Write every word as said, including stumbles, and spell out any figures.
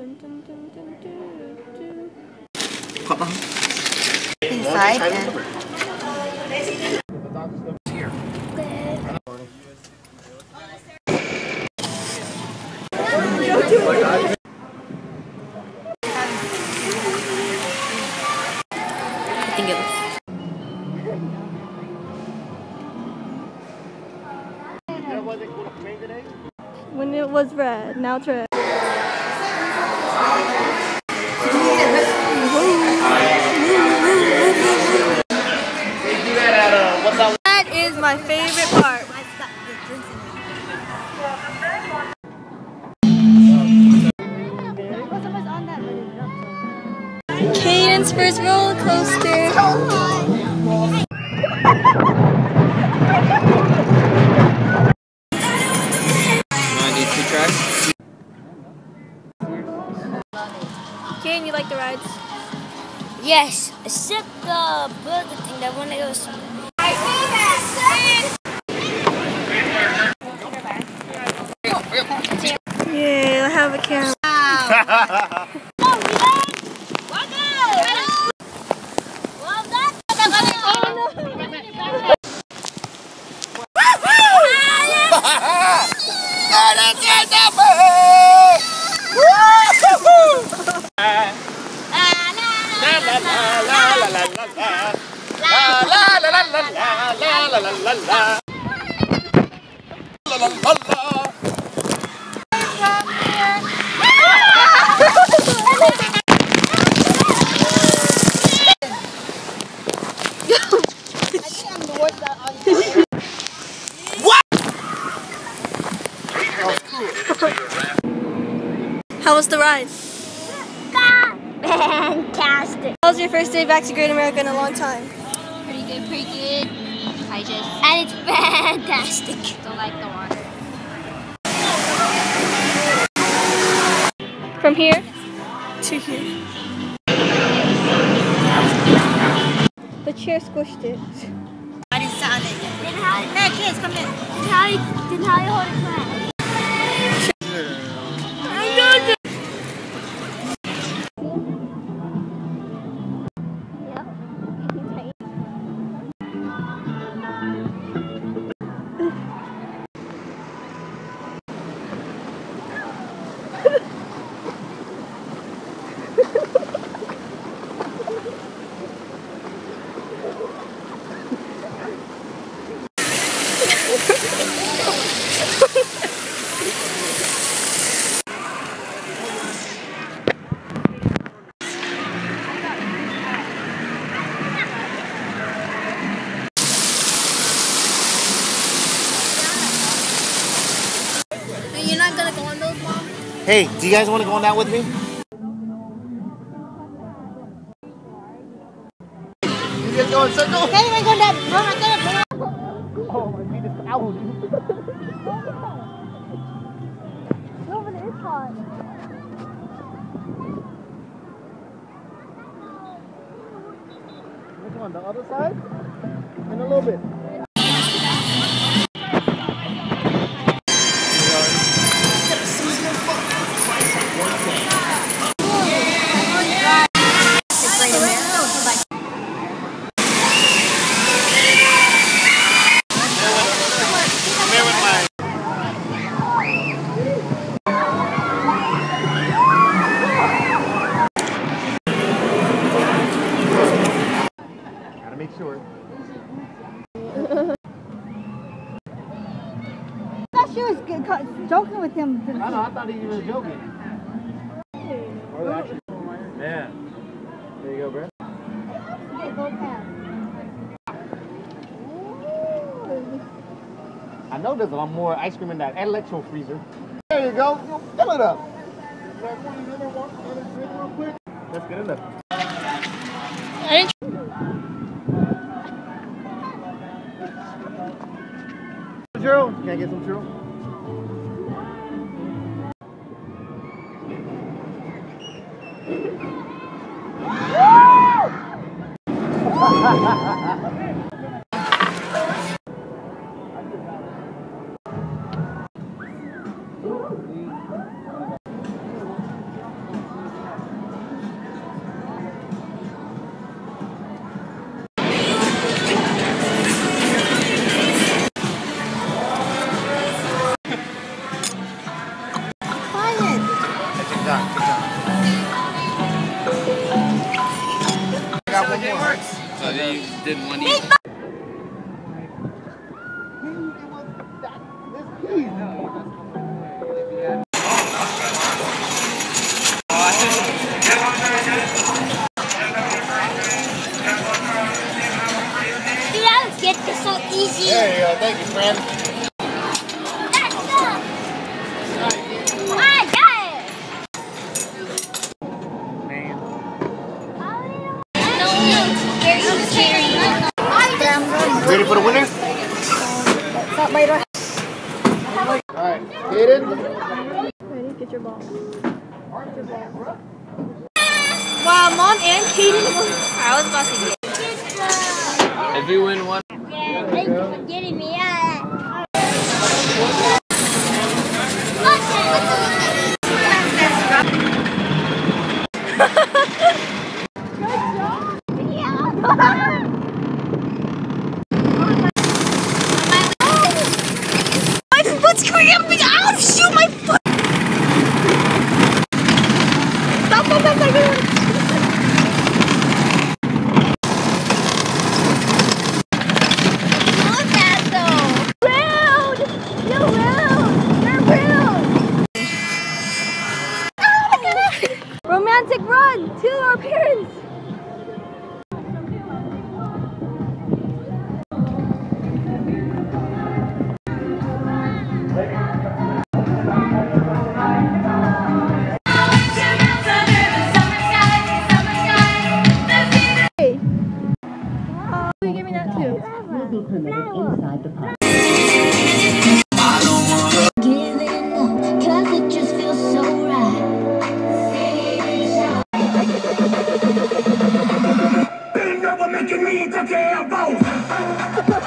Dun, dun, dun, dun, dun, dun. Inside and I think it was. When it was red, now it's red. That is my favorite part. Caden's first roller coaster. Caden, you like the rides? Yes, except the burger thing that one that goes. Yeah, I have a camera. How was the ride? Fantastic. How was your first day back to Great America in a long time? Pretty good, pretty good. I just and it's fantastic. Don't like the water. From here to here. The chair squished it. I didn't sit on it yet. Then how? Hey kids, come in. Then how? Then how you hold it flat? You're not gonna go on those, Mom? Hey, do you guys want to go on that with me? You guys go in circle? Hey, we're going down. We're not gonna go. Oh, my feet is out. No, but it is hot. Which one? The other side? In a little bit. Make sure. I thought she was joking with him. I know, I thought he was joking. Yeah. There you go, bro. I know there's a lot more ice cream in that electro freezer. There you go. Fill it up. Let's get it up. Churros? Can I get some churros? you didn't want to eat. Dude, I would get this so easy. There you go. Thank you, friend. That's up. I got it. Man. No, it's very scary. Ready for the winner? Stop right away. Alright, Hayden. Ready? Get your ball. Get your ball. Wow, Mom and Kaden. I was about to get. If you win one. Yeah, thank you for getting me out. My foot's cramping. Ow! Shoot my foot. Stop! Stop! Stop! Stop! Romantic run to our parents. Hey. Oh, you give me that too. Will be permitted inside the park. Giving up, 'cause it just feels so right. Ain't no one making me to care both.